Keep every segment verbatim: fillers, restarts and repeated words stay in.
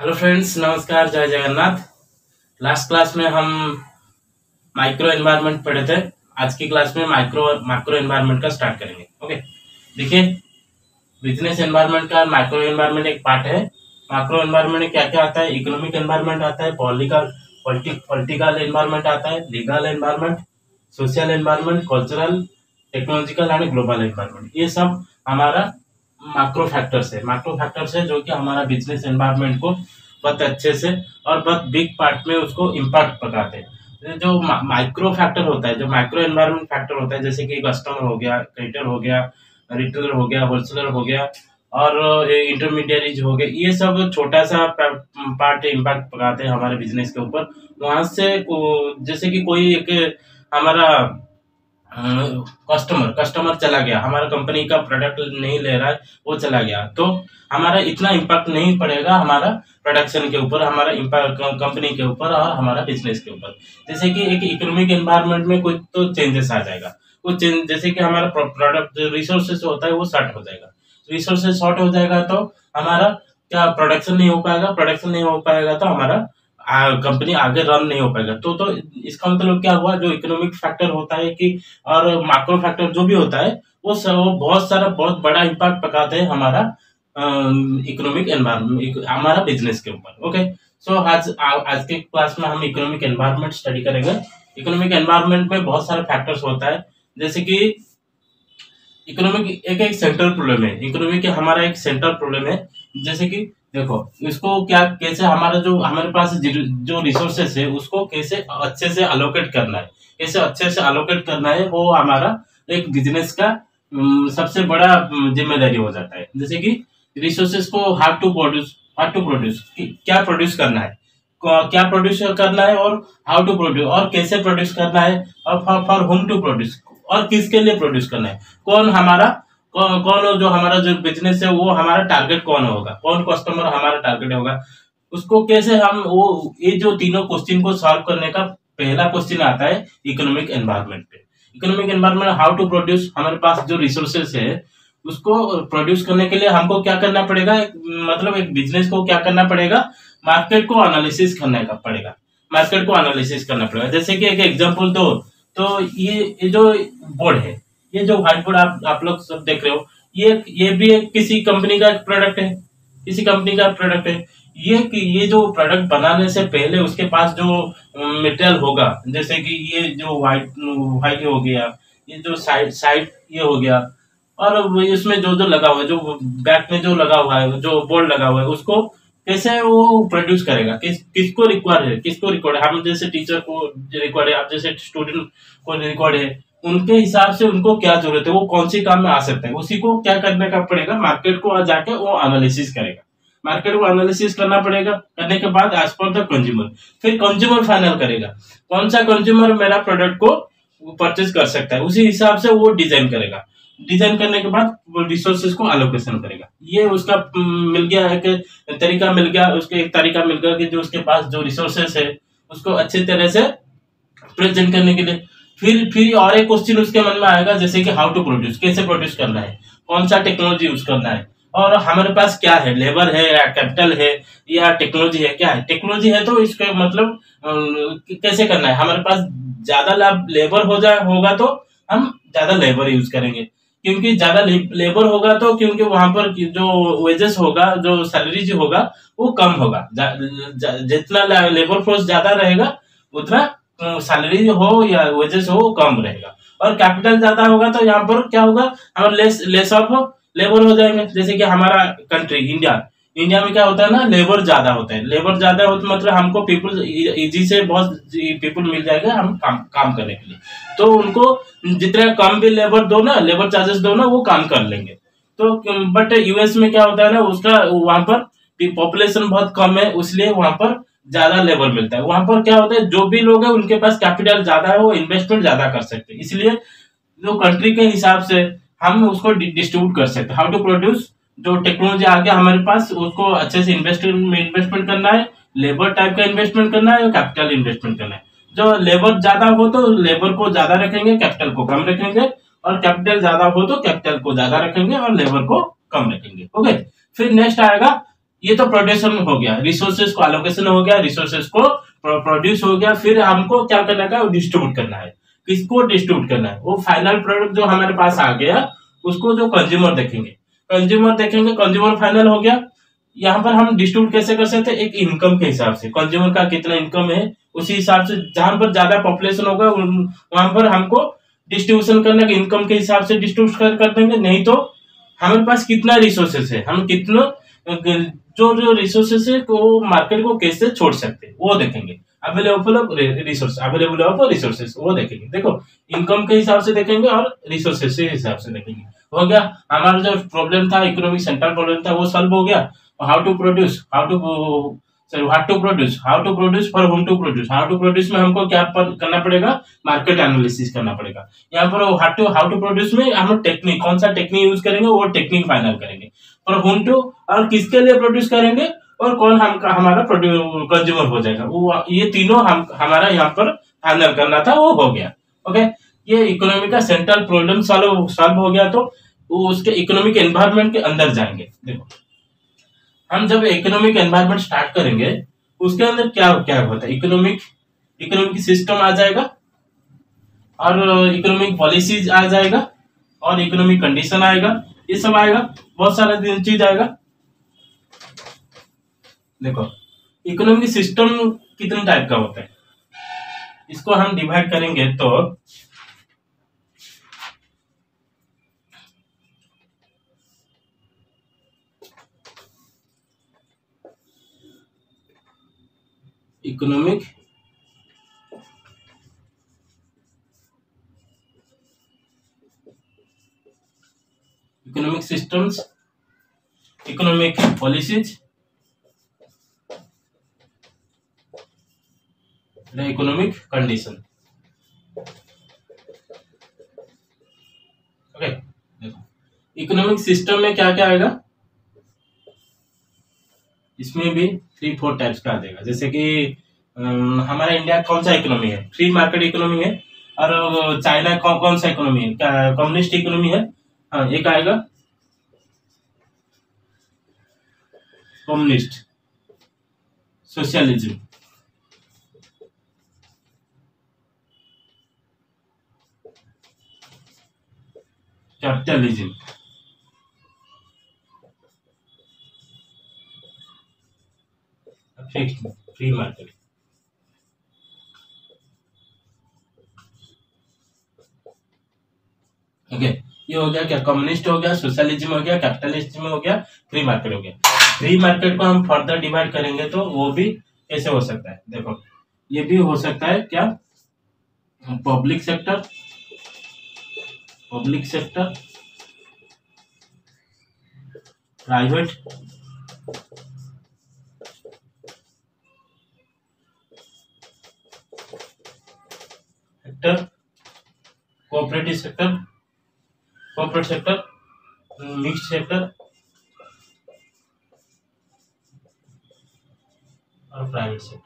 Hello friends, नमस्कार, जय Jagannath. Last class में हम माइक्रो एनवायरनमेंट पढ़े थे। आज की क्लास में माइक्रो मैक्रो एनवायरनमेंट का स्टार्ट करेंगे। ओके, देखिए, बिजनेस एनवायरनमेंट का माइक्रो एनवायरनमेंट एक पार्ट है। मैक्रो एनवायरनमेंट में क्या क्या आता है? इकोनॉमिक एनवायरनमेंट आता है, पॉलिटिकल पॉलिटिकल एनवायरनमेंट आता है, legal environment, social environment, cultural, technological and global environment. ये सब हमारा मैक्रो फैक्टर्स है मैक्रो फैक्टर्स है जो कि हमारा बिजनेस एनवायरनमेंट को बहुत अच्छे से और बहुत बिग पार्ट में उसको इम्पैक्ट पकाते हैं। जो माइक्रो फैक्टर होता है, जो माइक्रो एनवायरनमेंट फैक्टर होता है, जैसे कि कस्टमर हो गया, क्रेडिटर हो गया, रिटेलर हो गया, होलसेलर हो गया और इंटरमीडियरीज हो गए, ये सब छोटा सा पार्ट इम्पैक्ट पकाते हैं हमारे बिजनेस के ऊपर। वहां से जैसे कि कोई एक हमारा कस्टमर कस्टमर चला गया, हमारा कंपनी का प्रोडक्ट नहीं ले रहा है, वो चला गया, तो हमारा इतना इम्पैक्ट नहीं पड़ेगा हमारा प्रोडक्शन के ऊपर, हमारा इम्पैक्ट कंपनी के ऊपर और हमारा बिजनेस के ऊपर। जैसे कि एक इकोनॉमिक एनवायरनमेंट में कुछ तो चेंजेस आ जाएगा, कुछ चेंज, जैसे कि हमारा प्रोडक्ट रिसोर्सेस होता है वो शॉर्ट हो जाएगा। रिसोर्सेस शॉर्ट हो जाएगा तो हमारा क्या प्रोडक्शन नहीं हो पाएगा प्रोडक्शन नहीं हो पाएगा तो हमारा कंपनी आगे रन नहीं हो पाएगा। तो तो इसका मतलब क्या हुआ, जो इकोनॉमिक फैक्टर होता है कि और मैक्रो फैक्टर जो भी होता है वो सब वो बहुत सारा बहुत बड़ा इम्पैक्ट पकाते हैं हमारा इकोनॉमिक एनवायरनमेंट, हमारा बिजनेस के ऊपर। ओके, सो आज आ, आज के क्लास में हम इकोनॉमिक एनवायरनमेंट स्टडी करेंगे। इकोनॉमिक एनवायरनमेंट में बहुत सारे फैक्टर्स होता है, जैसे कि इकोनॉमिक एक एक सेंट्रल प्रॉब्लम है। इकोनॉमिक हमारा एक सेंट्रल प्रॉब्लम है, जैसे कि देखो, इसको क्या कैसे हमारा जो हमारे पास जो रिसोर्सेस है उसको कैसे अच्छे से अलोकेट करना है, कैसे अच्छे से अलोकेट करना है, वो हमारा एक बिजनेस का अम, सबसे बड़ा अम, जिम्मेदारी हो जाता है। जैसे कि रिसोर्सेस को how to produce how to produce क्या प्रोड्यूस करना है, क्या प्रोड्यूस करना है और हाउ टू प्रोड्यूस और कैसे प्रोड्यूस करना है और for for whom to produce और किसके लिए प्रोड्यूस करना है, कौन हमारा कौन कौन जो हमारा जो बिजनेस है वो हमारा टारगेट कौन होगा, कौन कस्टमर हमारा टारगेट होगा, उसको कैसे हम वो ये जो तीनों क्वेश्चन को सॉल्व करने का पहला क्वेश्चन आता है इकोनॉमिक एनवायरनमेंट पे। Economic environment how to produce, हमारे पास जो रिसोर्सेस है उसको प्रोड्यूस करने के लिए हमको क्या करना पड़ेगा, मतलब एक बिजनेस को क्या करना पड़ेगा, मार्केट को एनालिसिस करने का पड़ेगा मार्केट को एनालिसिस करना पड़ेगा। जैसे कि एक एग्जांपल दो, तो ये ये जो बोर्ड है, ये जो व्हाइट बोर्ड आप आप लोग सब देख रहे हो, ये ये भी एक किसी कंपनी का प्रोडक्ट है किसी कंपनी का प्रोडक्ट है। ये ये जो प्रोडक्ट बनाने से पहले उसके पास जो मटेरियल होगा, जैसे कि ये जो व्हाइट व्हाइट हो गया, ये जो साइड साइड ये हो गया, और इसमें जो जो लगा हुआ है, जो बैक में जो लगा हुआ है, जो बोर्ड लगा हुआ है, उसको कैसे वो प्रोड्यूस करेगा, किस किसको रिक्वायर है किसको रिक्वायर्ड है हम जैसे टीचर को रिक्वायर्ड है, आप जैसे स्टूडेंट को रिक्वायर्ड है, उनके हिसाब से उनको क्या जरूरत है, वो कौन सी काम में आ सकते हैं, उसी को क्या करने का पड़ेगा, मार्केट को जाके वो एनालिसिस करेगा। मार्केट को एनालिसिस करना पड़ेगा, करने के बाद एज पर द कंज्यूमर, फिर कंज्यूमर फाइनल करेगा कौन सा कंज्यूमर मेरा प्रोडक्ट को परचेज कर सकता है, उसी हिसाब से वो डिजाइन करेगा। डिजाइन करने के बाद वो रिसोर्सेज को एलोकेशन करेगा। ये उसका मिल गया है कि तरीका मिल गया उसको एक तरीका मिल गया कि जो उसके पास जो रिसोर्सेस है उसको अच्छे तरह से प्रेजेंट करने के लिए। फिर फिर और एक क्वेश्चन उसके मन में आएगा, जैसे कि हाउ टू प्रोड्यूस, कैसे प्रोड्यूस करना है, कौन सा टेक्नोलॉजी यूज करना है, और हमारे पास क्या है, लेबर है या कैपिटल है या टेक्नोलॉजी है, क्या है। टेक्नोलॉजी है तो इसका मतलब कैसे करना है, हमारे पास ज्यादा लेबर हो जाए होगा तो हम ज्यादा लेबर यूज करेंगे, क्योंकि ज्यादा लेबर होगा तो क्योंकि वहां पर जो वेजेस होगा, जो सैलरी जो होगा वो कम होगा। जितना लेबर फोर्स ज्यादा रहेगा उतना सैलरी हो या वेजेस हो कम रहेगा। और कैपिटल ज्यादा होगा तो यहाँ पर क्या होगा, हमारे लेस लेस ऑफ लेबर हो जाएंगे। जैसे कि हमारा कंट्री इंडिया इंडिया में क्या होता है ना, लेबर ज्यादा होता है लेबर ज्यादा होता है मतलब हमको पीपल इजी से बहुत पीपल मिल जाएगा हम काम काम करने के लिए। तो उनको जितना कम भी लेबर दो ना, लेबर चार्जेस दो ना, वो काम कर लेंगे। तो बट यूएस में क्या होता है ना, उसका वहां पर पॉपुलेशन बहुत कम है, इसलिए वहां पर ज्यादा लेबर मिलता है। वहां पर क्या होता है, जो भी लोग है उनके पास कैपिटल ज्यादा है, वो इन्वेस्टमेंट ज्यादा कर सकते हैं, इसलिए जो कंट्री के हिसाब से हम उसको डिस्ट्रीब्यूट कर सकते हैं। हाउ टू प्रोड्यूस, जो टेक्नोलॉजी आ गया हमारे पास उसको अच्छे से इन्वेस्ट इन्वेस्टमेंट करना है, लेबर टाइप का इन्वेस्टमेंट करना है, कैपिटल इन्वेस्टमेंट करना है। जो लेबर ज्यादा हो तो लेबर को ज्यादा रखेंगे, कैपिटल को कम रखेंगे, और कैपिटल ज्यादा हो तो कैपिटल को ज्यादा रखेंगे और लेबर को कम रखेंगे। ओके, फिर नेक्स्ट आएगा ये तो प्रोड्यूसर में हो गया, रिसोर्सेज को एलोकेशन हो गया, रिसोर्सेज को प्रोड्यूस हो गया, फिर हमको क्या करना है, डिस्ट्रीब्यूट करना है। किसको डिस्ट्रीब्यूट करना है? वो फाइनल प्रोडक्ट जो हमारे पास आ गया उसको जो कंज्यूमर देखेंगे, कंज्यूमर देखेंगे, कंज्यूमर फाइनल हो गया। यहाँ पर हम डिस्ट्रीब्यूट कैसे कर सकते हैं? एक इनकम के हिसाब से, कंज्यूमर का कितना इनकम है उसी हिसाब से, जहां पर ज्यादा पॉपुलेशन होगा वहां पर हमको डिस्ट्रीब्यूशन करना है, इनकम के हिसाब से डिस्ट्रीब्यूट कर, कर देंगे। नहीं तो हमारे पास कितना रिसोर्सेस है, हम कितना जो जो रिसोर्सेस है वो मार्केट को कैसे छोड़ सकते हैं वो देखेंगे। Available of resource, available of resources वो देखेंगे। देखो इनकम के हिसाब से देखेंगे और रिसोर्सेस के हिसाब से देखेंगे। हो गया हमारा जो प्रॉब्लम था, इकोनॉमिक सेंट्रल प्रॉब्लम था, वो सॉल्व हो गया। How to produce, how to sorry what to produce, how to produce, for whom to produce. How to produce में हमको क्या पर, करना पड़ेगा? मार्केट एनालिसिस करना पड़ेगा। यहाँ पर how to how to produce में हम टेक्निक, कौन सा टेक्निक यूज करेंगे वो टेक्निक फाइनल करेंगे। और होम टू, और किसके लिए प्रोड्यूस करेंगे और कौन हम हमारा कंज्यूमर हो जाएगा, वो ये तीनों हम हमारा यहाँ पर फाइनल करना था, वो हो गया। ओके, ये इकोनॉमी का सेंट्रल प्रॉब्लम सॉल्व सॉल्व हो गया। तो वो उसके इकोनॉमिक एनवायरनमेंट के अंदर जाएंगे। देखो हम जब इकोनॉमिक एनवायरनमेंट स्टार्ट करेंगे उसके अंदर क्या क्या होता है? इकोनॉमिक इकोनॉमिक सिस्टम आ जाएगा और इकोनॉमिक पॉलिसीज आ जाएगा और इकोनॉमिक कंडीशन आएगा, ये सब आएगा, बहुत सारा चीज आएगा। देखो इकोनॉमिक सिस्टम कितने टाइप का होता है, इसको हम डिवाइड करेंगे तो economic economic systems, economic policies, economic condition. Okay, देखो इकोनॉमिक सिस्टम में क्या क्या आएगा, इसमें भी थ्री फोर टाइप्स का आ जाएगा। जैसे कि हमारा इंडिया कौन सा इकोनॉमी है? फ्री मार्केट इकोनॉमी है। और चाइना कौन कौन सा इकोनॉमी है? कम्युनिस्ट इकोनॉमी है। हाँ, एक आएगा communist, socialism, capitalism, free market. Okay, ये हो गया क्या? कम्युनिस्ट हो गया, सोशलिज्म हो गया, कैपिटलिज्म हो गया, फ्री मार्केट हो गया। फ्री मार्केट को हम फर्दर डिवाइड करेंगे तो वो भी कैसे हो सकता है? देखो ये भी हो सकता है क्या? Public sector, public sector, private sector, cooperative sector, corporate sector, mix sector और प्राइवेट सेक्टर।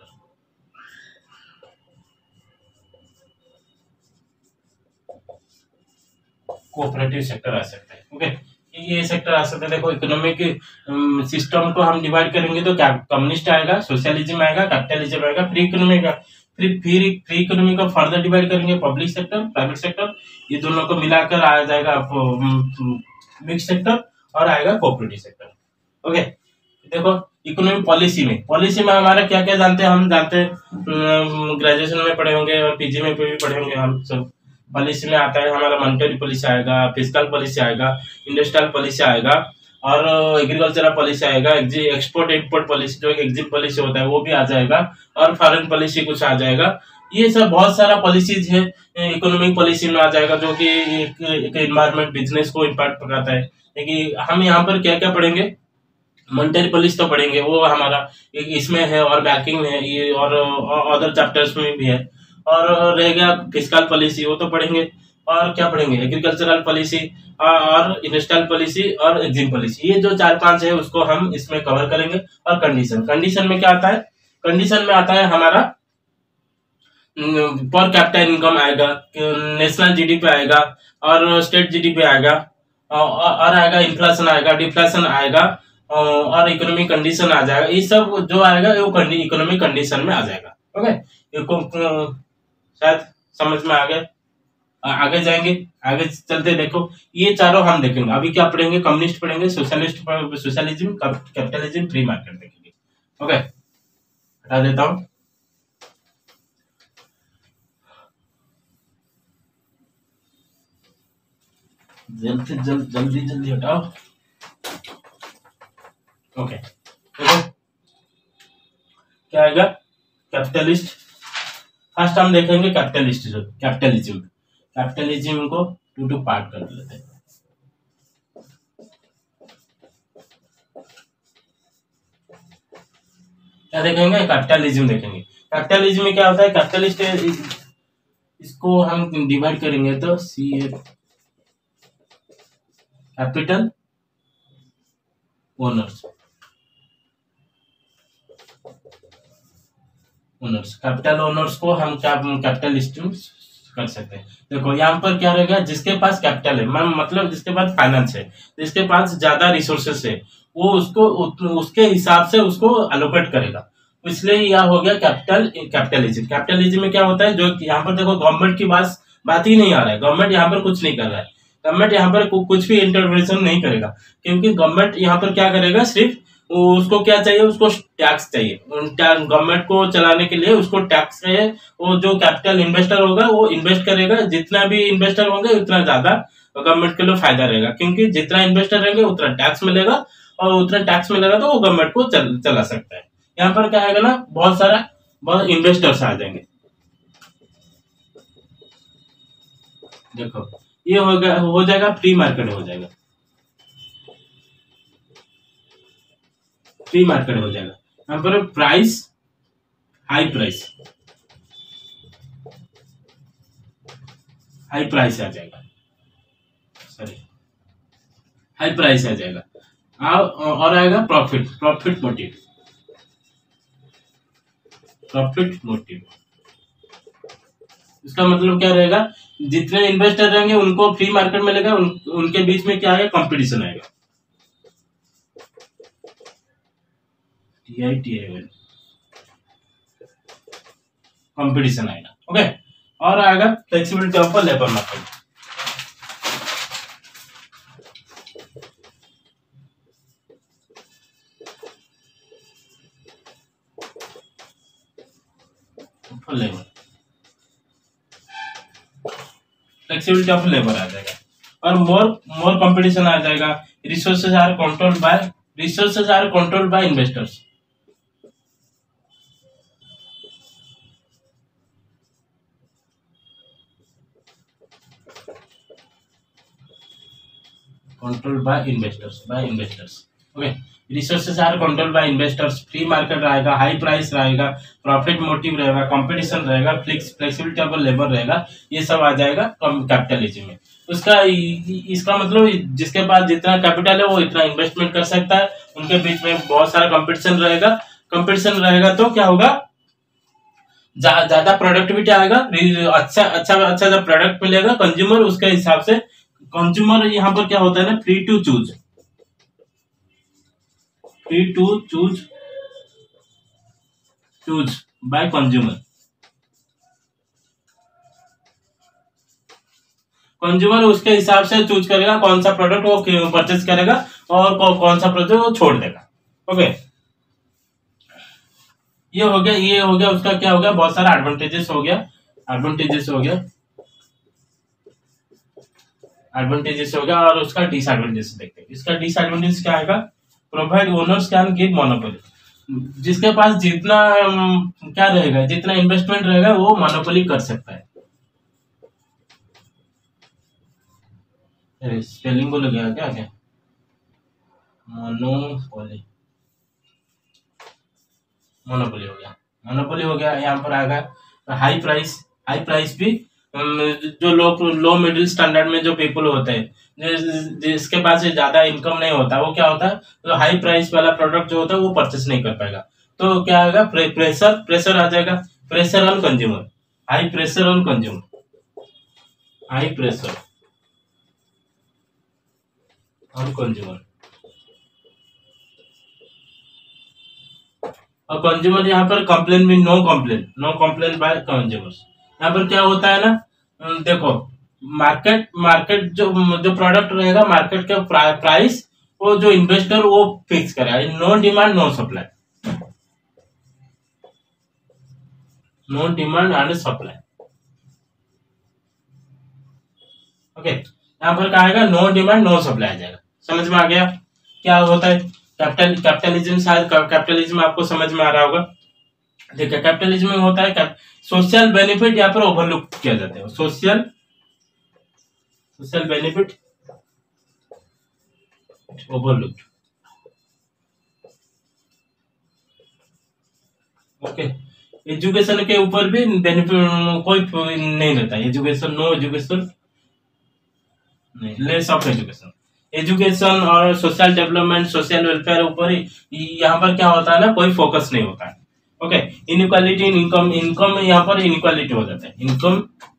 कोऑपरेटिव सेक्टर आ सकता है। ओके, ये सेक्टर आ सकता है। देखो इकोनॉमिक सिस्टम को हम डिवाइड करेंगे तो क्या? कम्युनिस्ट आएगा, सोशलिज्म आएगा, कैपिटलिज्म आएगा, फ्री इकोनॉमी का फिर फिर फ्री इकोनॉमी को फर्दर डिवाइड करेंगे, पब्लिक सेक्टर, प्राइवेट सेक्टर, ये दोनों को मिलाकर आ जाएगा मिक्स सेक्टर और आएगा कोऑपरेटिव सेक्टर। ओके, देखो इकोनॉमिक पॉलिसी में, पॉलिसी में हमारा क्या क्या जानते हैं? हम जानते हैं ग्रेजुएशन में पढ़े होंगे और पीजी में भी पढ़े होंगे हम सब। पॉलिसी में आता है हमारा मॉनेटरी पॉलिसी आएगा, फिस्कल पॉलिसी आएगा, इंडस्ट्रियल पॉलिसी आएगा और एग्रीकल्चरल पॉलिसी आएगा, एक्सपोर्ट इंपोर्ट पॉलिसी जो एग्जिट पॉलिसी होता है वो भी आ जाएगा और फॉरेन पॉलिसी कुछ आ जाएगा। ये सब बहुत सारा पॉलिसीज है इकोनॉमिक पॉलिसी में आ जाएगा जो कि एक, एक एनवायरमेंट बिजनेस को इम्पैक्ट पकाता है। लेकिन हम यहाँ पर क्या क्या पढ़ेंगे? मॉनेटरी पॉलिसी तो पढ़ेंगे, वो हमारा इसमें है और बैंकिंग में है ये और अदर चैप्टर्स में भी है। और रह गया फिस्कल पॉलिसी, वो तो पढ़ेंगे। और क्या पढ़ेंगे? एग्रीकल्चरल पॉलिसी और इंडस्ट्रियल पॉलिसी और एग्जिम पॉलिसी, ये जो चार पांच है उसको हम इसमें कवर करेंगे। और कंडीशन, कंडीशन में क्या आता है? कंडीशन में आता है हमारा पर कैपिटा इनकम आएगा, नेशनल जीडीपी आएगा और स्टेट जीडीपी आएगा और आएगा इन्फ्लेशन आएगा, डिफ्लेशन आएगा और इकोनॉमिक कंडीशन आ जाएगा। ये सब जो आएगा वो इकोनॉमिक कंडीशन में आ जाएगा। ओके, ये शायद समझ में आ गया। आगे जाएंगे, आगे चलते देखो, ये चारों हम देखेंगे। अभी क्या पढ़ेंगे? कम्युनिस्ट पढ़ेंगे, socialist, socialism, capitalism, free market देखेंगे। ओके, हटा देता हूं। जल्द से जल्द जल्दी जल्दी हटाओ। ओके, देखो क्या आएगा? कैपिटलिस्ट। फर्स्ट हम देखेंगे कैपिटलिस्ट, जो कैपिटलिज्म कैपिटलिज्म को टू टू पार्ट कर लेते हैं। क्या देखेंगे? कैपिटलिज्म देखेंगे। कैपिटलिज्म में क्या होता है? कैपिटलिस्ट, इसको हम डिवाइड करेंगे तो see capital owners owners capital owners को हम क्या कैपिटलिस्ट कर सकते हैं। देखो यहाँ पर क्या रहेगा? जिसके पास कैपिटल है, मतलब जिसके पास फाइनेंस है, जिसके पास ज्यादा रिसोर्सेस है, वो उसको उसके हिसाब से उसको अलोकेट करेगा। इसलिए यह हो गया कैपिटल कैपिटलिज्म। कैपिटलिज्म में क्या होता है? जो यहाँ पर देखो गवर्नमेंट की बात बात ही नहीं आ रहा है। गवर्नमेंट यहाँ पर कुछ नहीं कर रहा है। गवर्नमेंट यहाँ पर कुछ भी इंटरवेंशन नहीं करेगा, क्योंकि गवर्नमेंट यहाँ पर क्या करेगा? सिर्फ उसको क्या चाहिए? उसको टैक्स चाहिए। गवर्नमेंट को चलाने के लिए उसको टैक्स चाहिए। वो जो कैपिटल इन्वेस्टर होगा वो इन्वेस्ट करेगा। जितना भी इन्वेस्टर होंगे उतना ज्यादा गवर्नमेंट के लिए फायदा रहेगा, क्योंकि जितना इन्वेस्टर रहेंगे उतना टैक्स मिलेगा, और उतना टैक्स मिलेगा तो वो गवर्नमेंट को चल, चला सकता है। यहाँ पर क्या आएगा ना? बहुत सारा बहुत इन्वेस्टर्स आ जाएंगे। देखो ये हो गया, हो जाएगा फ्री मार्केट, हो जाएगा फ्री मार्केट हो जाएगा। यहाँ पर price, high price high price आ जाएगा सॉरी हाई प्राइस आ जाएगा। और आएगा profit profit motive profit motive इसका मतलब क्या रहेगा? जितने इन्वेस्टर रहेंगे उनको फ्री मार्केट मिलेगा। उन, उनके बीच में क्या आएगा? कंपटीशन आएगा। T I T I competition आएगा। ओके, और आएगा flexibility of labour market. Labour flexibility of labour आ जाएगा, और मोर मोर कंपटीशन आ जाएगा। Resources are controlled by resources are controlled by investors. Controlled by investors by investors okay, resources are controlled by investors. Free market रहेगा, high price रहेगा, profit motive रहेगा, competition रहेगा, flex flexibility of labour रहेगा। ये सब आ जाएगा capitalism में। उसका इसका मतलब जिसके पास जितना कैपिटल है वो इतना इन्वेस्टमेंट कर सकता है। उनके बीच में बहुत सारा कंपटीशन रहेगा। कंपटीशन रहेगा तो क्या होगा? ज्यादा प्रोडक्टिविटी आएगा, अच्छा अच्छा अच्छा सा प्रोडक्ट मिलेगा। कंज्यूमर उसके हिसाब से, कंज्यूमर यहाँ पर क्या होता है ना? Free to choose free to choose choose by consumer. Consumer उसके हिसाब से चूज करेगा कौन सा प्रोडक्ट वो परचेज करेगा और कौन सा प्रोडक्ट वो छोड़ देगा। ओके, ये हो गया ये हो गया उसका क्या हो गया? बहुत सारा एडवांटेजेस हो गया एडवांटेजेस हो गया एडवांटेजेस हो गया और उसका डिसएडवांटेजेस देखते हैं। इसका डिसएडवांटेज क्या आएगा? Provide owners can give monopoly. जिसके पास जितना क्या रहेगा, जितना इन्वेस्टमेंट रहेगा वो मोनोपोली कर सकता है। स्पेलिंग बोल गया क्या क्या? मोनोपोली मोनोपोली हो गया मोनोपोली हो गया। यहाँ पर आएगा हाई प्राइस हाई प्राइस भी जो लोग लो मिडिल स्टैंडर्ड में जो पीपल होते हैं, जिसके पास ज्यादा इनकम नहीं होता, वो क्या होता है? तो हाई प्राइस वाला प्रोडक्ट जो होता है वो परचेस नहीं कर पाएगा। तो क्या आएगा? प्रे, प्रेशर प्रेशर आ जाएगा। Pressure on consumer, high pressure on consumer high pressure on consumer और कंज्यूमर यहाँ पर कंप्लेन भी no complain no complain by consumers. यहाँ पर क्या होता है ना, अम, देखो मार्केट मार्केट जो जो प्रोडक्ट रहेगा मार्केट का प्रा, प्राइस वो जो इन्वेस्टर वो फिक्स करेगा। No demand no supply, no demand and supply. Okay, यहाँ पर क्या आएगा, नो डिमांड नो सप्लाई आ जाएगा। समझ में आ गया क्या होता है कैपिटल कैपिटलिज्म? शायद कैपिटलिज्म आपको समझ में आ रहा होगा। देखिए कैपिटलिज्म में होता है सोशल बेनिफिट यहाँ पर ओवरलुक किया जाता है। Social social benefit overlook. Okay, education के ऊपर भी बेनिफिट कोई नहीं रहता। एजुकेशन नो एजुकेशन नहीं, लेस ऑफ एजुकेशन। एजुकेशन और सोशल डेवलपमेंट सोशल वेलफेयर ऊपर ही यहाँ पर क्या होता है ना, कोई फोकस नहीं होता है। Okay, inequality in income, income यहाँ पर इनइक्वालिटी हो जाता है। इनकम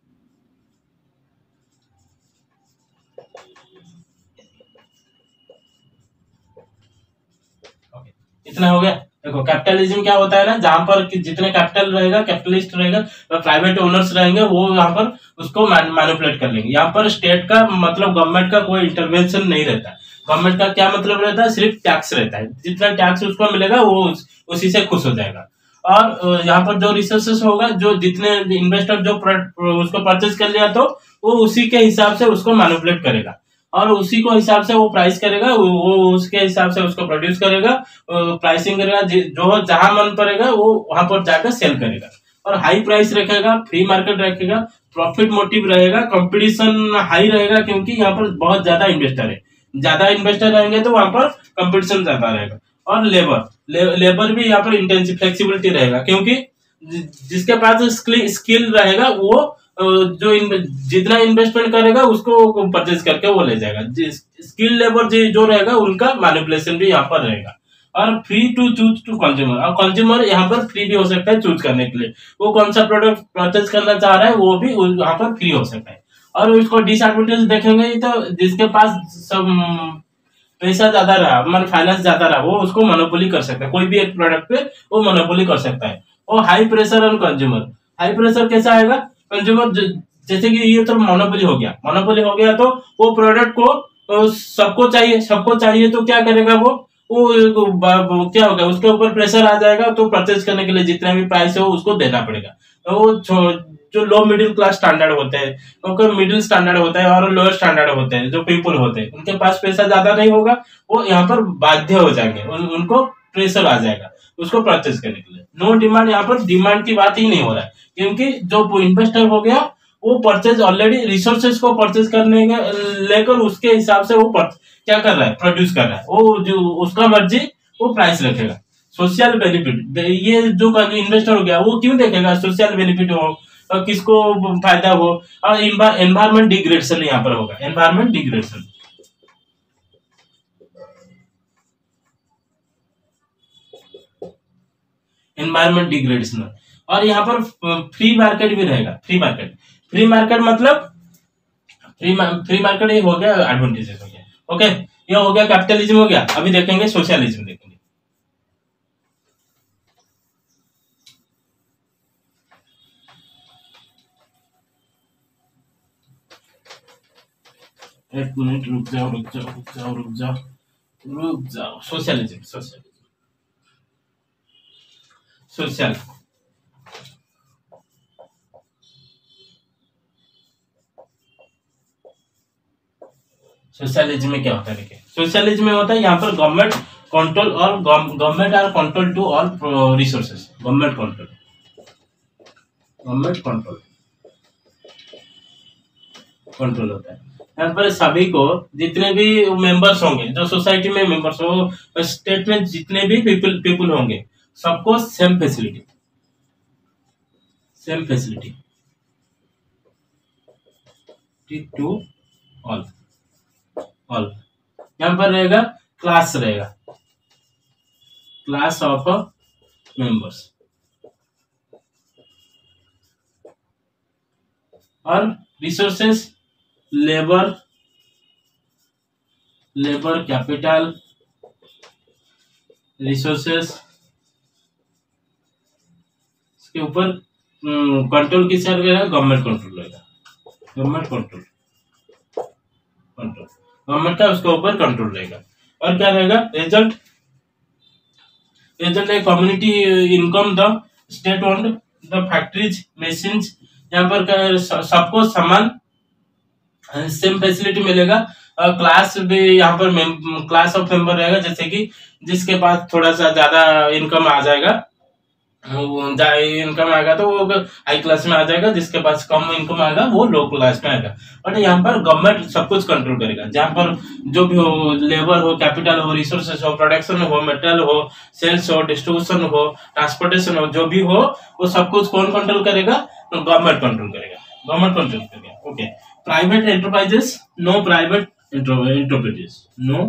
इतना हो गया। देखो कैपिटलिज्म क्या होता है ना, जहां पर जितने कैपिटल रहेगा, कैपिटलिस्ट रहेगा, प्राइवेट ओनर्स रहेंगे, वो यहाँ पर उसको मैनिपुलेट कर लेंगे। यहाँ पर स्टेट का मतलब गवर्नमेंट का कोई इंटरवेंशन नहीं रहता। गवर्नमेंट का क्या मतलब रहता है, सिर्फ टैक्स रहता है। जितना टैक्स उसको मिलेगा वो उस, उसी से खुश हो जाएगा। और यहाँ पर जो रिसोर्सेस होगा, जो जितने इन्वेस्टर जो उसको परचेज कर लिया तो वो उसी के हिसाब से उसको मैनिपुलेट करेगा और उसी को हिसाब से वो प्राइस करेगा, वो, वो उसके हिसाब से उसको प्रोड्यूस करेगा, प्राइसिंग करेगा, जो जहां मन पड़ेगा वो वहां पर जाकर सेल करेगा और हाई प्राइस रखेगा, फ्री मार्केट रखेगा, प्रॉफिट मोटिव रहेगा, कंपटीशन हाई रहेगा क्योंकि यहाँ पर बहुत ज्यादा इन्वेस्टर है। ज्यादा इन्वेस्टर रहेंगे तो वहां पर कंपटीशन ज्यादा रहेगा। और लेबर ले, लेबर भी यहाँ पर इंटेंसिव फ्लेक्सिबिलिटी रहेगा क्योंकि जिसके पास स्किल रहेगा वो जो जितना इन्वेस्टमेंट करेगा उसको परचेज करके वो ले जाएगा। स्किल लेबर जो रहेगा उनका मैनिपुलेशन भी यहाँ पर रहेगा। और free to choose to consumer, और कंज्यूमर यहाँ पर फ्री भी हो सकता है चूज करने के लिए, वो कौन सा प्रोडक्ट परचेज करना चाह रहा है वो भी यहाँ पर फ्री हो सकता है। और उसको डिसएडवांटेज देखेंगे तो जिसके पास सब पैसा ज्यादा रहा, मतलब फाइनेंस ज्यादा रहा, वो उसको मोनोपोली कर सकता है। कोई भी एक प्रोडक्ट पे वो मोनोपोली कर सकता है। और high pressure on consumer, high pressure कैसा आएगा, कंज्यूमर जैसे कि ये तो मोनोपोली हो गया, मोनोपोली हो गया तो वो प्रोडक्ट को सबको चाहिए, सबको चाहिए तो क्या करेगा वो वो, वो क्या होगा, उसके ऊपर प्रेशर आ जाएगा तो परचेज करने के लिए जितना भी प्राइस है वो उसको देना पड़ेगा। तो वो जो लो मिडिल क्लास स्टैंडर्ड होते हैं, उनका मिडिल स्टैंडर्ड होता है और लोअर स्टैंडर्ड होते हैं, जो पीपल होते हैं उनके पास पैसा ज्यादा नहीं होगा, वो यहाँ पर बाध्य हो जाएंगे, उन, उनको प्रेशर आ जाएगा उसको परचेज करने के लिए। नो डिमांड, यहाँ पर डिमांड की बात ही नहीं हो रहा है क्योंकि जो इन्वेस्टर हो गया वो परचेज ऑलरेडी रिसोर्सेज को परचेज करने लेकर उसके हिसाब से वो क्या कर रहा है, प्रोड्यूस कर रहा है, वो जो उसका मर्जी वो प्राइस रखेगा। सोशल बेनिफिट, ये जो इन्वेस्टर हो गया वो क्यों देखेगा सोशल बेनिफिट हो, किसको फायदा हो। और एनवायरमेंट डिग्रेडेशन यहाँ पर होगा, एनवायरमेंट डिग्रेडेशन, एनवायरमेंट डिग्रेडेशन। और यहाँ पर फ्री मार्केट भी रहेगा। फ्री मार्केट, फ्री मार्केट मतलब फ्री फ्री मार्केट ये हो गया एडवांटेजेस हो गया। ओके, ये हो गया कैपिटलिज्म हो गया। अभी देखेंगे सोशलिज्म, देखेंगे एक मिनट रुक जाओ रुक जाओ रुक जाओ रुक जाओ रुक जाओ सोशलिज्म, सोशलिज्म सोशल सोशलिज्म में क्या होता है, देखिए सोशलिज्म में होता है यहाँ पर गवर्नमेंट कंट्रोल और government are control to all resources, government control, government control control होता है। यहाँ पर सभी को, जितने भी मेंबर्स होंगे, जो सोसाइटी में मेंबर्स हो, स्टेट में जितने भी पीपल पीपल होंगे, सबको same facility, same facility to all, all. यहाँ पर रहेगा क्लास, रहेगा क्लास ऑफ मेंबर्स, और resources labour, labour capital, resources उसके ऊपर कंट्रोल किसका रहेगा? गवर्नमेंट कंट्रोल रहेगा, गवर्नमेंट कंट्रोल कंट्रोल गवर्नमेंट का उसके ऊपर कंट्रोल रहेगा। और क्या रहेगा? रिजल्ट रिजल्ट है community income, the state owned the factories machine, यहाँ पर सबको समान सेम फैसिलिटी मिलेगा। और क्लास भी यहाँ पर क्लास ऑफ मेंबर रहेगा, जैसे कि जिसके पास थोड़ा सा ज्यादा इनकम आ जाएगा, इनकम आएगा तो वो हाई क्लास में आ जाएगा, जिसके पास कम इनकम आएगा वो लो क्लास में आएगा। और यहाँ पर गवर्नमेंट सब कुछ कंट्रोल करेगा, जहाँ पर जो भी हो, लेबर हो, कैपिटल हो, रिसोर्सेस हो, प्रोडक्शन हो, मटेरियल हो, सेल्स हो, डिस्ट्रीब्यूशन हो, ट्रांसपोर्टेशन हो, जो भी हो वो सब कुछ कौन कंट्रोल करेगा? गवर्नमेंट कंट्रोल करेगा, गवर्नमेंट कंट्रोल करेगा। Okay, private enterprises, no private enterprises, no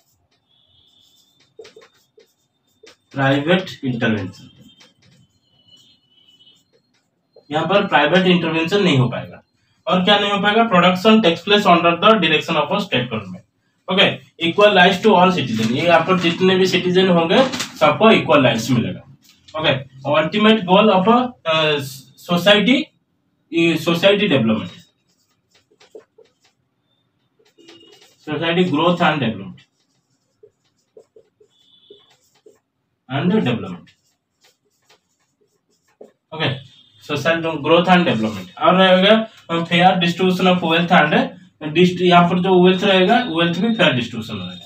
private intervention, यहाँ पर प्राइवेट इंटरवेंशन नहीं हो पाएगा। और क्या नहीं हो पाएगा? Production takes place under the direction of state government. Okay, equal rights to all citizen, ये यहाँ पर जितने भी सिटीजन होंगे सबको इक्वल राइट्स मिलेगा। Okay, ultimate goal of society society development, society growth and development and development. Okay, social growth and development. और रहेगा fair distribution of wealth and, यहाँ पर जो वेल्थ रहेगा वेल्थ भी फेयर डिस्ट्रीब्यूशन रहेगा।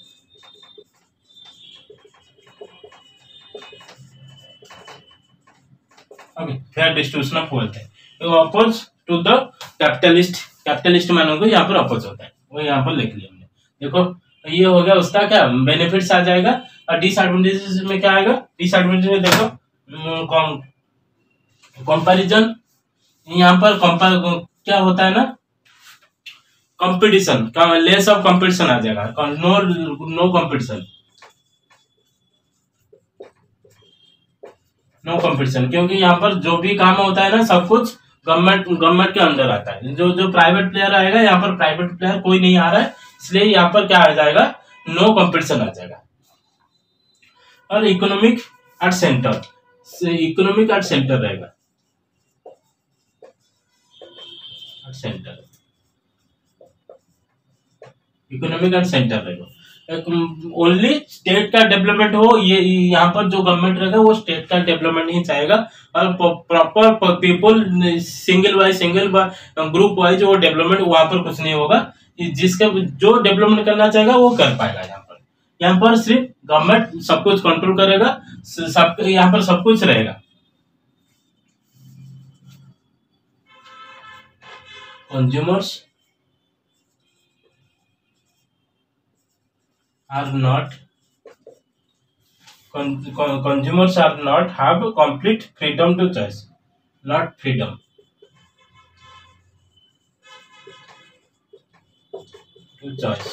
Okay, fair distribution of wealth है, oppose to the capitalist, capitalist मानों को यहाँ पर अपोज होता है, वो यहाँ पर लिख लिया हमने। देखो ये हो गया उसका क्या बेनिफिट्स आ जाएगा। और डिसएडवांटेजेस में क्या आएगा? डिसएडवांटेज में देखो कंपैरिजन, यहाँ पर कंपेयर क्या होता है ना, कंपटीशन, लेस ऑफ कंपटीशन आ जाएगा, no no competition, no competition, क्योंकि यहाँ पर जो भी काम होता है ना सब कुछ गवर्नमेंट गवर्नमेंट के अंदर आता है। जो जो प्राइवेट प्लेयर आएगा, यहाँ पर प्राइवेट प्लेयर कोई नहीं आ रहा है, इसलिए यहाँ पर क्या आ जाएगा? नो कंपटीशन आ जाएगा। और economic at centre, economic at centre रहेगा, सेंटर इकोनॉमिक एंड सेंटर रहेगा। ओनली स्टेट का डेवलपमेंट हो, ये यहाँ पर जो गवर्नमेंट रहेगा वो स्टेट का डेवलपमेंट ही चाहेगा। और proper people single wise single group wise वो डेवलपमेंट वहां पर कुछ नहीं होगा, जिसका जो डेवलपमेंट करना चाहेगा वो कर पाएगा। यहाँ पर यहाँ पर सिर्फ गवर्नमेंट सब कुछ कंट्रोल करेगा, सब यहाँ पर सब कुछ रहेगा। Consumers are not con, con, consumers are not have complete freedom to choice, not freedom to choice.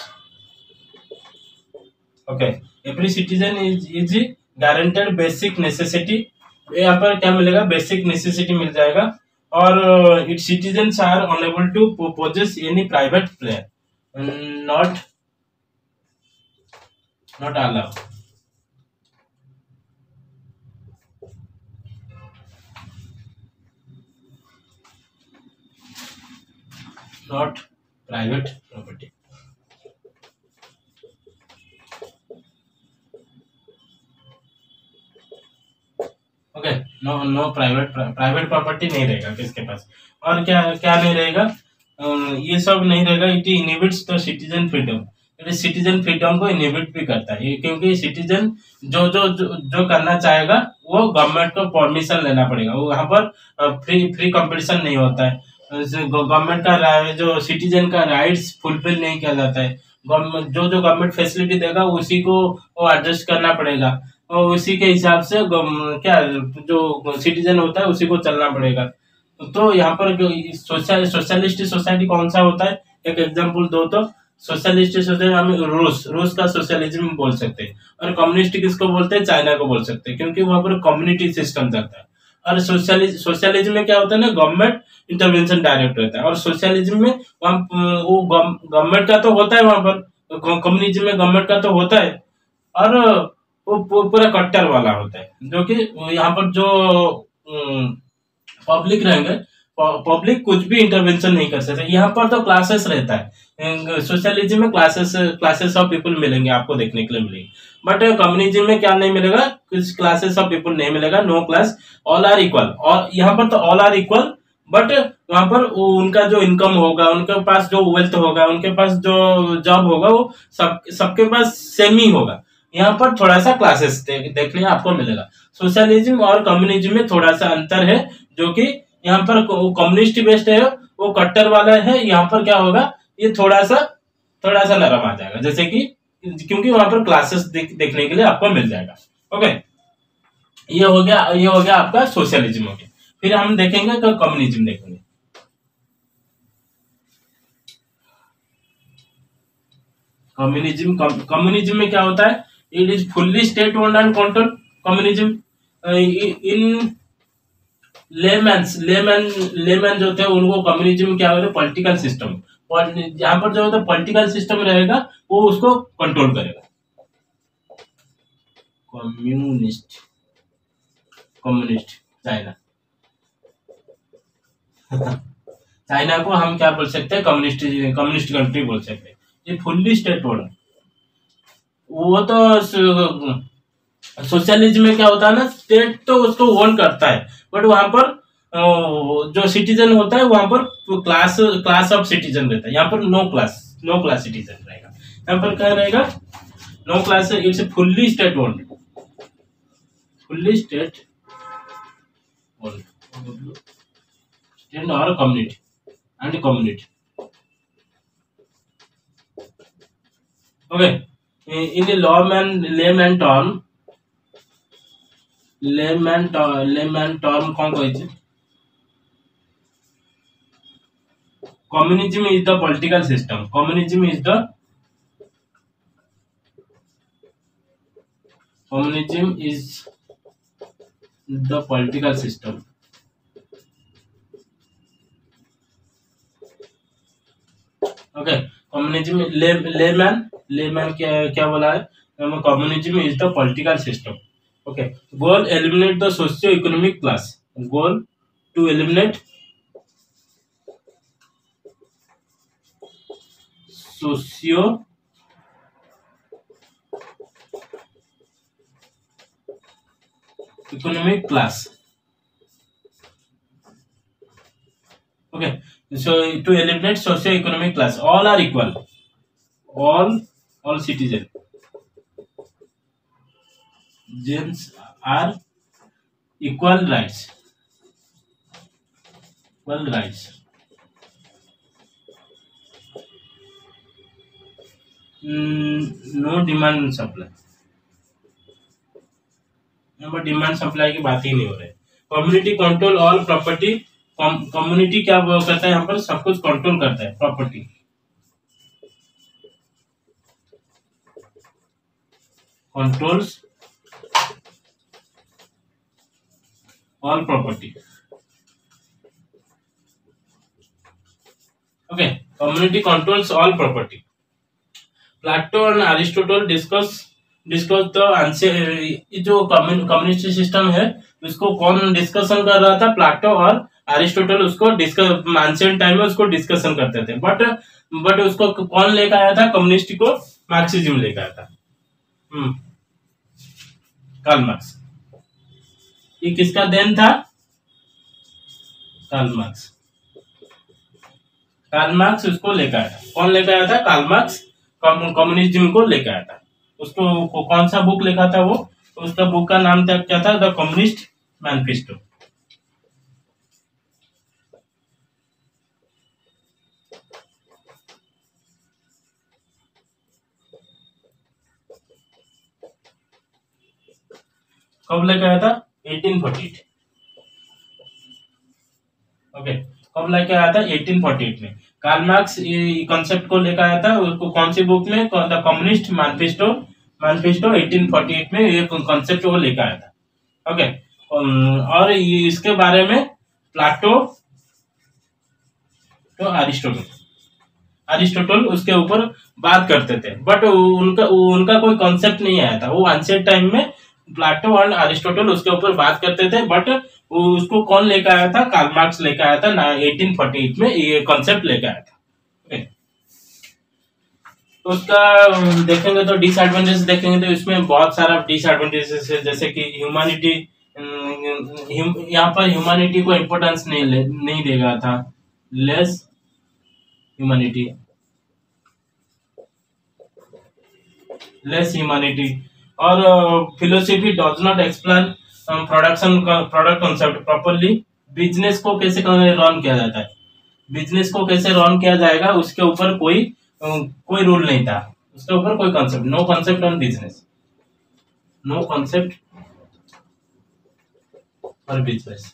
Okay, every citizen is is guaranteed basic necessity, यहाँ पर क्या मिलेगा? बेसिक नेसेसिटी मिल जाएगा। और it citizens are unable to possess any private player, not not allow, not private property. Okay, no no private private property नहीं रहेगा किसके पास। और क्या क्या नहीं रहेगा? ये सब नहीं रहेगा। It inhibits the citizen freedom, citizen freedom को इनहिबिट भी करता है, क्योंकि सिटीजन जो जो जो, जो करना चाहेगा वो गवर्नमेंट को परमिशन लेना पड़ेगा। वो यहाँ पर फ्री फ्री कंपटीशन नहीं होता है, गवर्नमेंट का जो सिटीजन का राइट्स फुलफिल नहीं किया जाता है। गवर्नमेंट जो जो गवर्नमेंट फैसिलिटी देगा उसी को वो एडजस्ट करना पड़ेगा, और उसी के हिसाब से क्या जो सिटीजन होता है उसी को चलना पड़ेगा। तो यहाँ पर जो सोशल सोशलिस्ट सोसाइटी कौन सा होता है? एक एग्जांपल दो तो सोशलिस्ट सोसाइटी हम रूस रूस का सोशलिज्म बोल सकते हैं, और कम्युनिस्ट किसको बोलते हैं? चाइना को बोल सकते हैं, क्योंकि वहां पर कम्युनिटी सिस्टम चलता है। और सोशलिज्म सोशलिज्म में क्या होता है ना, गवर्नमेंट इंटरवेंशन डायरेक्ट रहता है। और सोशलिज्म में वहाँ वो गवर्नमेंट का तो होता है, वहां पर कम्युनिज्म में गवर्नमेंट का तो होता है, और वो पूरा कट्टर वाला होता है, जो कि यहाँ पर जो पब्लिक रहेंगे, पब्लिक कुछ भी इंटरवेंशन नहीं कर सकते। यहाँ पर तो क्लासेस रहता है, सोशलिज्म में क्लासेस क्लासेस ऑफ पीपल मिलेंगे, आपको देखने के लिए मिलेंगे। बट कम्युनिज्म में क्या नहीं मिलेगा, कुछ क्लासेस ऑफ पीपल नहीं मिलेगा, no class, all are equal. और यहाँ पर तो ऑल आर इक्वल, बट वहां पर उनका जो इनकम होगा, उनके पास जो वेल्थ होगा, उनके पास जो जॉब होगा, वो सब सबके पास सेम ही होगा। यहाँ पर थोड़ा सा क्लासेस दे, देखने आपको मिलेगा। सोशलिज्म और कम्युनिज्म में थोड़ा सा अंतर है, जो कि यहाँ पर कम्युनिस्ट बेस्ड है, वो कट्टर वाला है। यहाँ पर क्या होगा, ये थोड़ा सा थोड़ा सा नरम आ जाएगा, जैसे कि क्योंकि वहां पर क्लासेस देख, देखने के लिए आपको मिल जाएगा। ओके, ये हो गया ये हो गया आपका सोशलिज्म हो गया। फिर हम देखेंगे तो कम्युनिज्म देखेंगे। कम्युनिज्म कम्युनिज्म में क्या होता है, it is fully state owned and control. Communism in layman's layman layman जो थे उनको कम्युनिज्म क्या होता है, पॉलिटिकल सिस्टम। यहाँ पर जो होता है पॉलिटिकल सिस्टम रहेगा, वो उसको कंट्रोल करेगा। कम्युनिस्ट कम्युनिस्ट चाइना चाइना को हम क्या बोल सकते हैं, कम्युनिस्ट कम्युनिस्ट कंट्री बोल सकते हैं। ये फुल्ली स्टेट ओन्ड। वो तो सोशलिज्म में क्या होता है ना, स्टेट तो उसको ओन करता है, बट वहां पर जो सिटीजन होता है वहां पर क्लास क्लास ऑफ सिटीजन रहता है। यहाँ पर no class no class citizen रहेगा। यहाँ पर क्या रहेगा, no class, it's fully state owned, fully state owned, state और community and community. Okay, in the layman layman term layman layman term कौन कही, communism is the political system. Communism is the communism is the political system. Okay, communism layman layman क्या क्या बोला है, communism is the political system. Okay, goal eliminate the socio economic class. Goal to eliminate socio economic class. Okay, so to eliminate socio-economic class, all are equal, all all citizen gens are equal rights, equal rights। No demand supply, यहाँ पर demand supply की बात ही नहीं हो रही। Community control all property. Community क्या करता है, यहाँ पर सब कुछ कंट्रोल करता है, property. Controls all property. Okay, community controls all property. Plato and Aristotle discuss discuss the जो कम्युनिस्ट सिस्टम है उसको कौन डिस्कशन कर रहा था, प्लेटो और अरिस्टोटल उसको डिस्कस एंशिएंट टाइम में उसको डिस्कशन करते थे। बट बट उसको कौन लेकर आया था, कम्युनिस्ट को मार्क्सिज्म लेकर आया था, हम्म कार्ल मार्क्स। ये किसका देन था, कार्ल मार्क्स। कार्ल मार्क्स उसको लेकर आया था। कौन लेकर आया था, कार्ल मार्क्स कम्युनिज्म को लेकर आया था। उसको कौन सा बुक लिखा था, वो उसका बुक का नाम था क्या था, द कम्युनिस्ट मैनिफेस्टो। कब लेकर आया था, अठारह सौ अड़तालीस। ओके, कब लेकर आया था, अठारह सौ अड़तालीस में। कार्ल मार्क्स ये कॉन्सेप्ट को लेकर आया था, उसको कौन सी बुक में, द कम्युनिस्ट मैनिफेस्टो मैनिफेस्टो अठारह सौ अड़तालीस में ये कॉन्सेप्ट वो लेकर आया था। ओके, और इसके बारे में प्लेटो तो अरिस्टोटल अरिस्टोटल उसके ऊपर बात करते थे, बट उनका उनका कोई कॉन्सेप्ट नहीं आया था। वो एंशिएंट टाइम में प्लेटो और अरिस्टोटल उसके ऊपर बात करते थे, बट वो उसको कौन लेकर आया था? कार्ल मार्क्स लेकर आया था ना अठारह सौ अड़तालीस में, ये कॉन्सेप्ट लेकर आया था। ओके, तो उसका देखेंगे तो डिसएडवांटेज देखेंगे तो इसमें बहुत सारा डिसएडवांटेजेस है, जैसे कि ह्यूमैनिटी, यहाँ पर ह्यूमैनिटी को इम्पोर्टेंस नहीं ले, नहीं देगा था, लेस ह्यूमैनिटी, लेस ह्यूमैनिटी। और philosophy does not explain production product concept properly. Business को कैसे रन किया जाता है, बिजनेस को कैसे रन किया जाएगा, उसके ऊपर कोई कोई रूल नहीं था, उसके ऊपर कोई concept, no concept on business, no concept for business.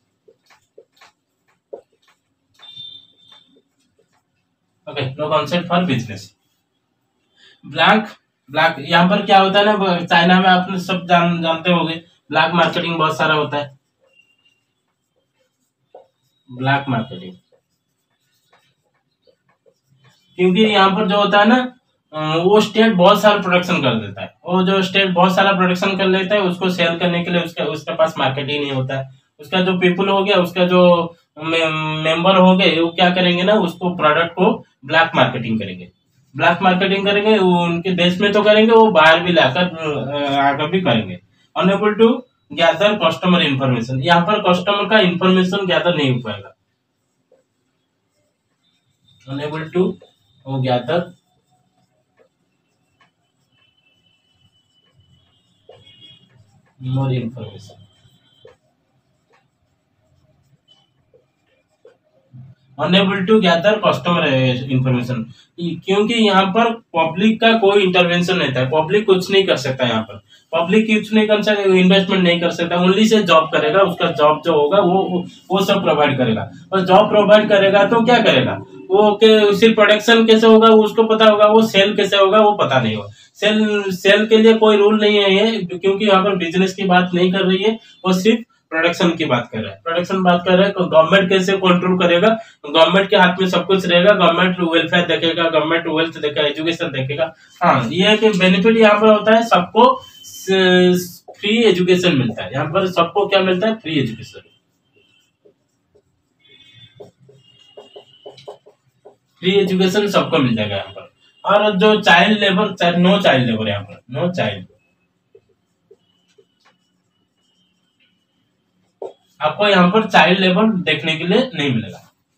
Okay, no concept for business. Black black यहाँ पर क्या होता है ना, चाइना में आपने सब जान जानते होंगे, ब्लैक मार्केटिंग बहुत सारा होता है, ब्लैक मार्केटिंग। क्योंकि यहाँ पर जो होता है ना, वो स्टेट बहुत सारा प्रोडक्शन कर देता है, वो जो स्टेट बहुत सारा प्रोडक्शन कर लेता है, उसको सेल करने के लिए उसका उसके पास मार्केट ही नहीं होता है। उसका जो पीपल हो गया, उसका जो मे, मेंबर हो गए, वो क्या करेंगे ना, उसको प्रोडक्ट को ब्लैक मार्केटिंग करेंगे, ब्लैक मार्केटिंग करेंगे, वो उनके देश में तो करेंगे, वो बाहर भी लाकर आकर भी करेंगे। Unable to gather customer information, यहाँ पर कस्टमर का इंफॉर्मेशन गैदर नहीं हो पाएगा, unable to gather more information, unable to gather customer information. क्योंकि यहाँ पर पब्लिक का कोई इंटरवेंशन नहीं था, पब्लिक कुछ नहीं कर सकता, यहाँ पर पब्लिक कुछ नहीं कर सकता, इन्वेस्टमेंट नहीं कर सकता, ओनली से जॉब करेगा, उसका जॉब जो होगा वो वो सब प्रोवाइड करेगा। और जॉब प्रोवाइड करेगा तो क्या करेगा वो, के सिर्फ प्रोडक्शन कैसे होगा उसको पता होगा, वो सेल कैसे होगा वो पता नहीं होगा। सेल सेल के लिए कोई रूल नहीं है ये, क्योंकि यहाँ पर बिजनेस की बात नहीं कर रही है, वो सिर्फ प्रोडक्शन की बात कर रहा है, प्रोडक्शन बात कर रहा है। तो गवर्नमेंट कैसे कंट्रोल करेगा, गवर्नमेंट के हाथ में सब कुछ रहेगा, गवर्नमेंट वेलफेयर देखेगा, गवर्नमेंट वेल्थ देखेगा, एजुकेशन देखेगा। हाँ, ये है कि बेनिफिट यहाँ पर होता है, सबको फ्री एजुकेशन मिलता है, यहाँ पर सबको क्या मिलता है, फ्री एजुकेशन, फ्री एजुकेशन सबको मिल जाएगा यहाँ पर। और जो child labour, no child labour, यहाँ पर नो चाइल्ड, आपको यहाँ पर चाइल्ड लेबर देखने के लिए नहीं मिलेगा,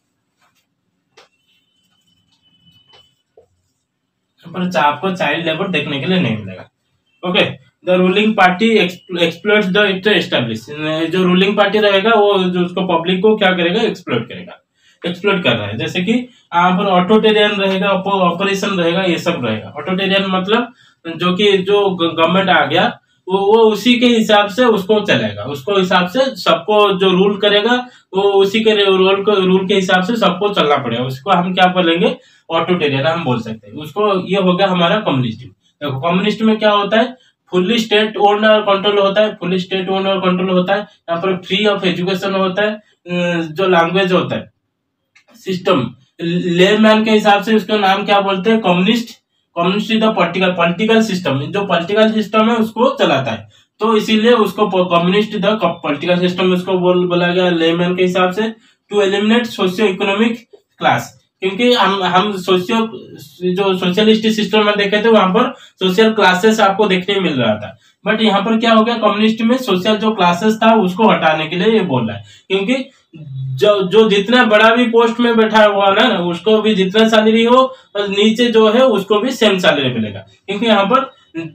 यहाँ पर आपको चाइल्ड लेबर देखने के लिए नहीं मिलेगा। Okay, the ruling party exploits the it establish, जो रूलिंग पार्टी रहेगा वो जो उसको पब्लिक को क्या करेगा, एक्सप्लॉइट करेगा, एक्सप्लॉइट कर रहा है। जैसे कि यहाँ पर ऑटोटेरियन रहेगा, ऑपरेशन रहेगा, ये सब रहेगा। ऑटोटेरियन मतलब जो कि जो गवर्नमेंट आ गया वो वो उसी के हिसाब से उसको चलेगा, उसको हिसाब से सबको जो रूल करेगा वो उसी के रूल को रूल के हिसाब से सबको चलना पड़ेगा, उसको हम क्या बोलेंगे, ऑटोटेरियन हम बोल सकते हैं उसको। ये हो गया हमारा कम्युनिस्ट। देखो कम्युनिस्ट में क्या होता है, फुल्ली स्टेट ओन और कंट्रोल होता है, फुल्ली स्टेट ओन और कंट्रोल होता है। यहाँ पर फ्री ऑफ एजुकेशन होता है, जो लैंग्वेज होता है, सिस्टम लेमैन के हिसाब से उसका नाम क्या बोलते हैं, communist. Communist is the political political system, जो पॉलिटिकल सिस्टम है उसको चलाता है, तो इसीलिए उसको कम्युनिस्ट द पॉलिटिकल सिस्टम उसको बोल बोला गया लेमैन के हिसाब से। To eliminate socio economic class, क्योंकि हम हम सोशियो जो सोशलिस्ट सिस्टम में देखे थे वहां पर सोशल क्लासेस आपको देखने मिल रहा था, बट यहाँ पर क्या हो गया, कम्युनिस्ट में सोशल जो क्लासेस था उसको हटाने के लिए ये बोल रहा है। क्योंकि जो जो जितना बड़ा भी पोस्ट में बैठा हुआ ना उसको भी जितना सैलरी हो, और नीचे जो है उसको भी सेम सैलरी मिलेगा। क्योंकि यहाँ पर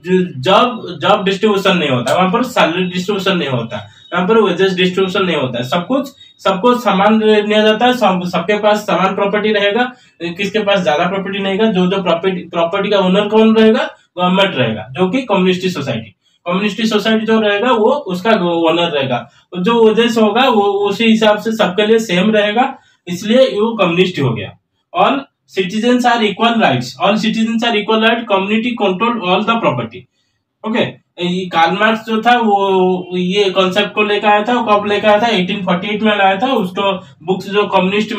जॉब जॉब डिस्ट्रीब्यूशन नहीं होता, वहां पर सैलरी डिस्ट्रीब्यूशन नहीं होता, यहाँ पर वेजेस डिस्ट्रीब्यूशन नहीं होता है, सब कुछ सबको समान लिया जाता है, सब सबके पास समान प्रॉपर्टी रहेगा, किसके पास ज्यादा प्रॉपर्टी नहीं रहेगा। जो जो प्रॉपर्टी प्रॉपर्टी का ओनर कौन रहेगा, गवर्नमेंट रहेगा, जो कि कम्युनिस्ट सोसाइटी कम्युनिस्ट सोसाइटी जो रहेगा वो उसका ओनर रहेगा, जो वजह होगा वो उसी हिसाब से सबके लिए सेम रहेगा, इसलिए वो कम्युनिस्ट हो गया। All citizens are equal rights, all citizens are equal right, community control all the property. Okay, Karl Marx जो था वो ये कॉन्सेप्ट को लेकर आया था, कब लेकर आया था, अठारह सौ अड़तालीस में लाया था। उसको बुक्स जो communist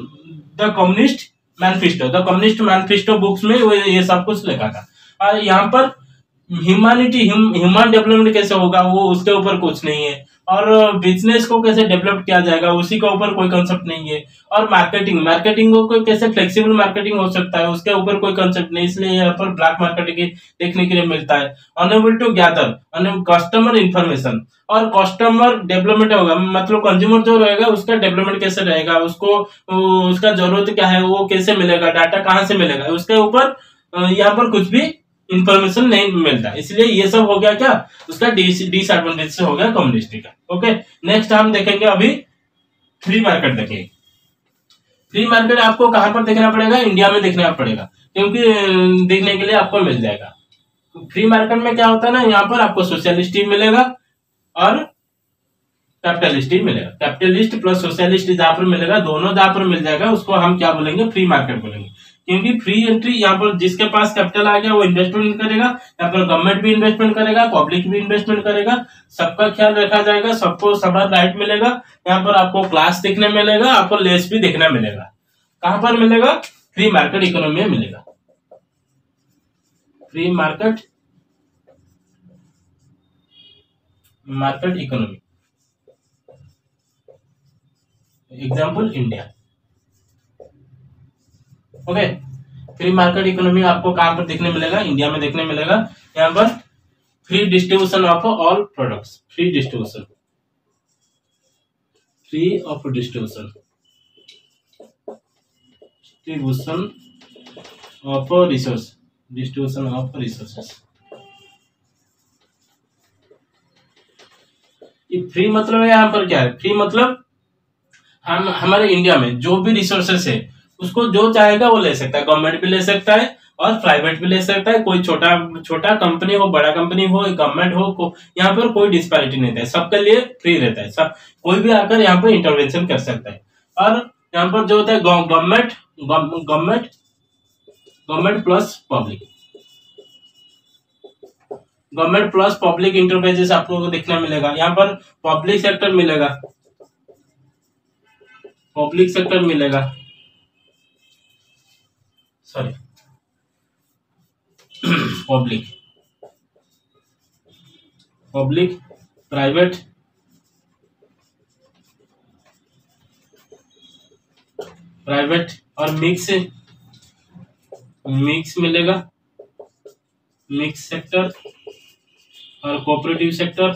the communist manifesto the communist manifesto books में वो ये सब कुछ लिखा था। और यहाँ पर ह्यूमैनिटी ह्यूमन डेवलपमेंट कैसे होगा वो उसके ऊपर कुछ नहीं है, और बिजनेस को कैसे डेवलप किया जाएगा उसी के ऊपर कोई कंसेप्ट नहीं है, और मार्केटिंग मार्केटिंग को कैसे फ्लेक्सिबल मार्केटिंग हो सकता है उसके ऊपर कोई कंसेप्ट नहीं, इसलिए यहाँ पर ब्लैक मार्केटिंग देखने के लिए मिलता है। Unable to gather customer information, और कस्टमर डेवलपमेंट होगा, मतलब कंज्यूमर जो रहेगा उसका डेवलपमेंट कैसे रहेगा, उसको उसका जरूरत क्या है वो कैसे मिलेगा, डाटा कहाँ से मिलेगा, उसके ऊपर यहाँ पर कुछ भी इंफॉर्मेशन नहीं मिलता, इसलिए ये सब हो गया क्या उसका डिसएडवांटेज से हो गया कम्युनिस्ट का। ओके, नेक्स्ट हम देखेंगे अभी फ्री मार्केट देखेंगे। फ्री मार्केट आपको कहां पर देखना पड़ेगा, इंडिया में देखना पड़ेगा, क्योंकि देखने के लिए आपको मिल जाएगा। फ्री मार्केट में क्या होता है ना, यहाँ पर आपको सोशलिस्ट ही मिलेगा और कैपिटलिस्ट ही मिलेगा, कैपिटलिस्ट प्लस सोशलिस्ट जहां पर मिलेगा, दोनों जहां पर मिल जाएगा उसको हम क्या बोलेंगे, फ्री मार्केट बोलेंगे। क्योंकि फ्री एंट्री यहाँ पर जिसके पास कैपिटल आ गया वो इन्वेस्टमेंट करेगा, यहाँ पर गवर्नमेंट भी इन्वेस्टमेंट करेगा, पब्लिक भी इन्वेस्टमेंट करेगा, सबका ख्याल रखा जाएगा, सबको समान राइट मिलेगा। यहाँ पर आपको क्लास देखने मिलेगा, आपको लेस भी देखने मिलेगा। कहां पर मिलेगा, फ्री मार्केट इकोनॉमी में मिलेगा। Free market market economy, example India. Okay, free market economy आपको कहां पर देखने मिलेगा, इंडिया में देखने मिलेगा। यहाँ पर free distribution of all products, free distribution free of distribution distribution of resource distribution of resources. ये फ्री मतलब है, यहाँ पर क्या है, फ्री मतलब हम हमारे इंडिया में जो भी रिसोर्सेस है उसको जो चाहेगा वो ले सकता है, गवर्नमेंट भी ले सकता है और प्राइवेट भी ले सकता है, कोई छोटा छोटा कंपनी हो, बड़ा कंपनी हो, गवर्नमेंट हो, को, यहाँ पर कोई डिस्पैरिटी नहीं है, सबके लिए फ्री रहता है, सब कोई भी आकर यहाँ पर इंटरवेंशन कर सकता है। और यहाँ पर जो होता है government government government plus public government plus public enterprises आपको देखने मिलेगा। यहाँ पर पब्लिक सेक्टर मिलेगा, पब्लिक सेक्टर मिलेगा sorry public public private private और मिक्स मिक्स मिलेगा, मिक्स सेक्टर और कोऑपरेटिव सेक्टर।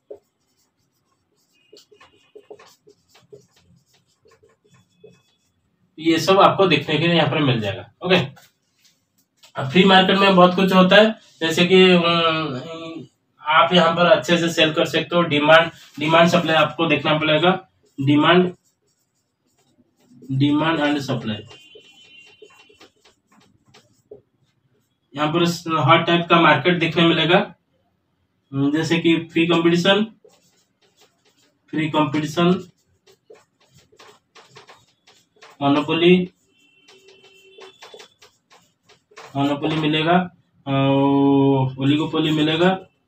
ये सब आपको देखने के लिए यहाँ पर मिल जाएगा। ओके, अब फ्री मार्केट में बहुत कुछ होता है, जैसे कि आप यहाँ पर अच्छे से सेल कर सकते हो। डिमांड डिमांड सप्लाई आपको देखना पड़ेगा, डिमांड डिमांड एंड सप्लाई। यहाँ पर हर टाइप का मार्केट देखने मिलेगा, जैसे कि free competition free competition monopoly monopoly मिलेगा, ओलिगोपोली मिलेगा,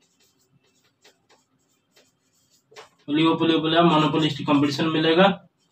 ओलिगोपोली बोला मोनोपोलिस्टिक कंपटीशन मिलेगा।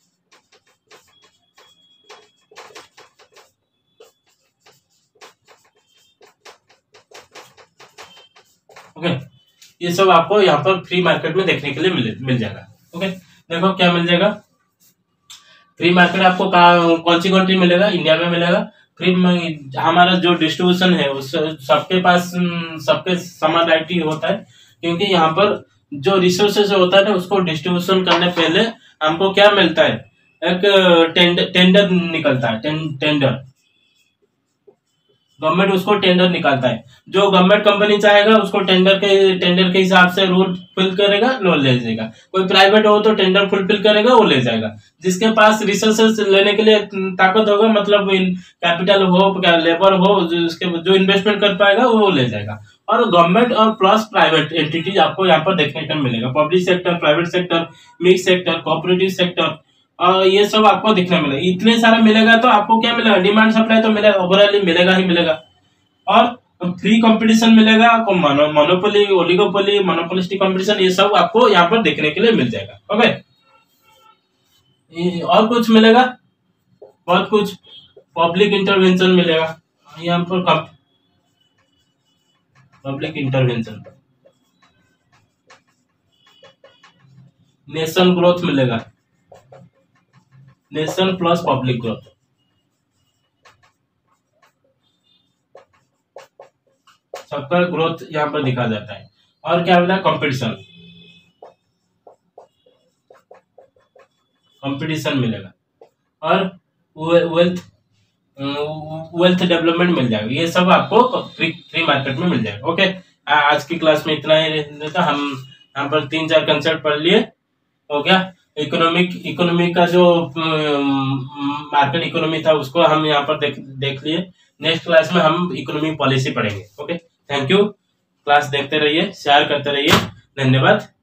ओके, ये सब आपको यहाँ पर फ्री मार्केट में देखने के लिए मिल मिल जाएगा। ओके, देखो क्या मिल जाएगा। फ्री मार्केट आपको कौन सी कंट्री मिलेगा, इंडिया में मिलेगा। फ्री हमारा जो डिस्ट्रीब्यूशन है उस सबके पास सबके समान राइट ही होता है, क्योंकि यहाँ पर जो रिसोर्सेज होता है ना उसको डिस्ट्रीब्यूशन करने पहले हमको क्या मिलता है, एक टेंडर टेंडर निकलता है, टेंडर गवर्नमेंट उसको टेंडर निकालता है। जो गवर्नमेंट कंपनी चाहेगा उसको टेंडर के टेंडर के हिसाब से रूल फिल करेगा, लो ले जाएगा। कोई प्राइवेट हो तो टेंडर फुलफिल करेगा, वो ले जाएगा। जिसके पास रिसोर्सेस लेने के लिए ताकत होगा, मतलब कैपिटल हो, लेबर हो, जो उसके जो इन्वेस्टमेंट कर पाएगा वो ले जाएगा। और गवर्नमेंट और प्लस प्राइवेट एंटिटीज आपको यहाँ पर देखने को मिलेगा, public sector, private sector, mix sector, cooperative sector, और ये सब आपको दिखने मिलेगा। इतने सारा मिलेगा तो आपको क्या मिलेगा, डिमांड सप्लाई तो मिलेगा, ओवरऑल मिलेगा ही मिलेगा। और फ्री कंपटीशन मिलेगा, मोनोपोली, ओलिगोपोली, मोनोपोलिस्टिक कंपटीशन, ये सब आपको यहाँ पर देखने के लिए मिल जाएगा। ओके, और कुछ मिलेगा, बहुत कुछ, पब्लिक इंटरवेंशन मिलेगा यहाँ पर। पब्लिक इंटरवेंशन, नेशन ग्रोथ मिलेगा, नेशन प्लस पब्लिक ग्रोथ, सबका ग्रोथ यहाँ पर दिखा जाता है। और क्या होता है, कंपटीशन, कंपटीशन मिलेगा, और वेल्थ वेल्थ डेवलपमेंट मिल जाएगा। ये सब आपको फ्री फ्री मार्केट में मिल जाएगा। ओके, आज की क्लास में इतना ही रहता। हम यहाँ पर तीन चार कंसेप्ट पढ़ लिए। हो गया, इकोनॉमिक इकोनॉमी का जो मार्केट इकोनॉमी था उसको हम यहाँ पर देख देख लिए। नेक्स्ट क्लास में हम इकोनॉमिक पॉलिसी पढ़ेंगे। Okay, thank you. क्लास देखते रहिए, शेयर करते रहिए। धन्यवाद।